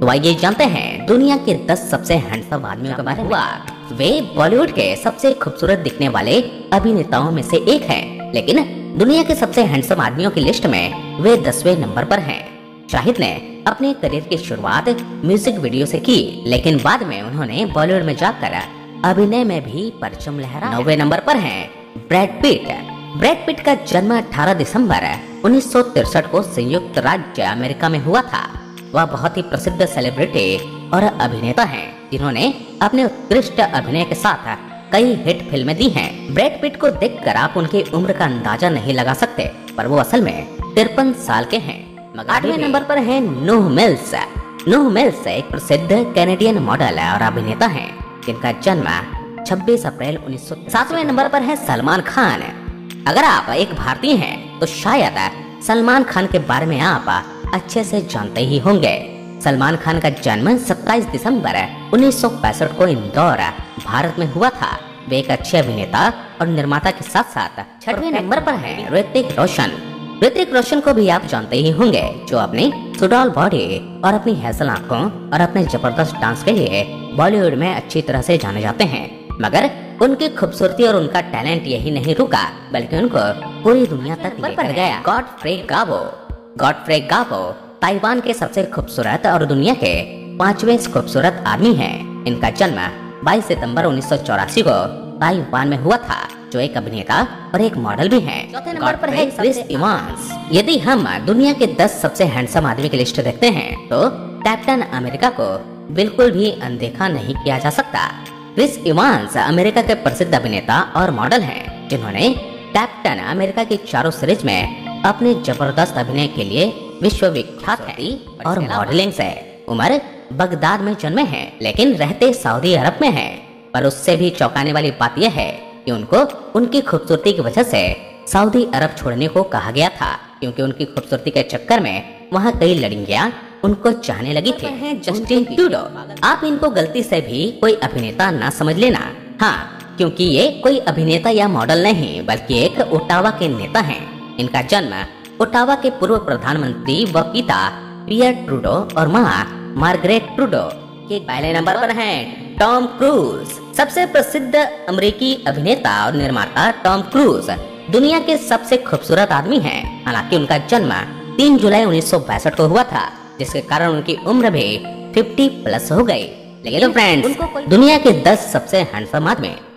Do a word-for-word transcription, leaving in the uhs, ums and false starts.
तो आइए जानते हैं दुनिया के दस सबसे हैंडसम आदमियों के बारे में। वे बॉलीवुड के सबसे खूबसूरत दिखने वाले अभिनेताओं में से एक हैं, लेकिन दुनिया के सबसे हैंडसम आदमियों की लिस्ट में वे दसवें नंबर पर हैं। शाहिद ने अपने करियर की शुरुआत म्यूजिक वीडियो से की, लेकिन बाद में उन्होंने बॉलीवुड में जाकर अभिनय में भी परचम लहराया। नौवे नंबर पर हैं ब्रैड पिट। ब्रैड पिट का जन्म अठारह दिसंबर उन्नीस सौ तिरसठ को संयुक्त राज्य अमेरिका में हुआ था। वह बहुत ही प्रसिद्ध सेलिब्रिटी और अभिनेता हैं, जिन्होंने अपने उत्कृष्ट अभिनय के साथ कई हिट फिल्में दी हैं। ब्रैड पिट को देखकर आप उनकी उम्र का अंदाजा नहीं लगा सकते, पर वो असल में तिरपन साल के हैं। आठवें नंबर पर है नूह मिल्स। नूह मिल्स एक प्रसिद्ध कैनेडियन मॉडल और अभिनेता हैं, जिनका जन्म छब्बीस अप्रैल उन्नीस सौ। सातवें नंबर पर है सलमान खान। अगर आप एक भारतीय हैं तो शायद सलमान खान के बारे में आप अच्छे से जानते ही होंगे। सलमान खान का जन्म सत्ताईस दिसंबर उन्नीस सौ पैंसठ को इंदौर, भारत में हुआ था। वे एक अच्छे अभिनेता और निर्माता के साथ साथ छठवें नंबर पर है ऋतिक रोशन। ऋतिक रोशन को भी आप जानते ही होंगे, जो अपनी सुडौल बॉडी और अपनी हैसल आंखों और अपने जबरदस्त डांस के लिए बॉलीवुड में अच्छी तरह से जाने जाते हैं। मगर उनकी खूबसूरती और उनका टैलेंट यही नहीं रुका, बल्कि उनको पूरी दुनिया तक लेकर गया। गॉडफ्रे गावो। गॉडफ्रे गावो ताइवान के सबसे खूबसूरत और दुनिया के पांचवें खूबसूरत आदमी हैं। इनका जन्म बाईस सितंबर उन्नीस सौ चौरासी को ताइवान में हुआ था, जो एक अभिनेता और एक मॉडल भी हैं। चौथे नंबर पर है क्रिस इवांस। यदि हम दुनिया के दस सबसे हैंडसम आदमी की लिस्ट देखते हैं तो कैप्टन अमेरिका को बिल्कुल भी अनदेखा नहीं किया जा सकता। क्रिस इवांस अमेरिका के प्रसिद्ध अभिनेता और मॉडल हैं, जिन्होंने कैप्टन अमेरिका की चारों सीरीज में अपने जबरदस्त अभिनय के लिए विश्वविख्यात है और मॉडलिंग से उम्र बगदाद में जन्मे हैं, लेकिन रहते सऊदी अरब में हैं। पर उससे भी चौंकाने वाली बात यह है कि उनको उनकी खूबसूरती की वजह से सऊदी अरब छोड़ने को कहा गया था, क्योंकि उनकी खूबसूरती के चक्कर में वहाँ कई लड़कियां उनको चाहने लगी थी। Justin Trudeau. आप इनको गलती से भी कोई अभिनेता ना समझ लेना, हाँ, क्योंकि ये कोई अभिनेता या मॉडल नहीं, बल्कि एक ओटावा के नेता हैं। इनका जन्म ओटावा के पूर्व प्रधानमंत्री व पिता पियर ट्रूडो और माँ मार्गरेट ट्रूडो के पहले नंबर पर हैं टॉम क्रूज। सबसे प्रसिद्ध अमेरिकी अभिनेता और निर्माता टॉम क्रूज दुनिया के सबसे खूबसूरत आदमी हैं। हालांकि उनका जन्म तीन जुलाई उन्नीस सौ पैंसठ को हुआ था, जिसके कारण उनकी उम्र भी पचास प्लस हो गई। लेकिन फ्रेंड्स, दुनिया के दस सबसे हैंडसम आदमी